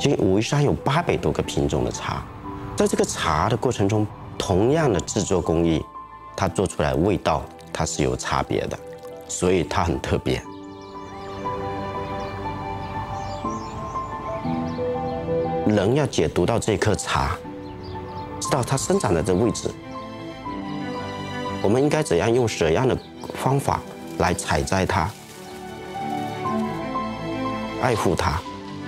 其实武夷山有800多个品种的茶，在这个茶的过程中，同样的制作工艺，它做出来的味道它是有差别的，所以它很特别。人要解读到这颗茶，知道它生长在这位置，我们应该怎样用怎样的方法来采摘它、爱护它、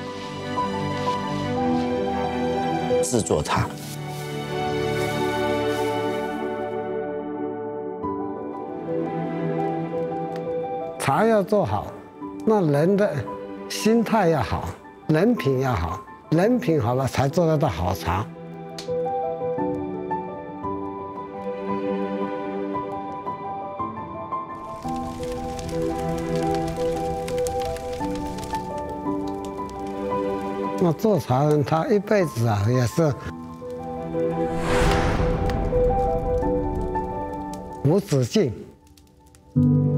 制作它。 茶要做好，那人的心态要好，人品要好，人品好了才做得到好茶。那做茶人他一辈子啊，也是无止境。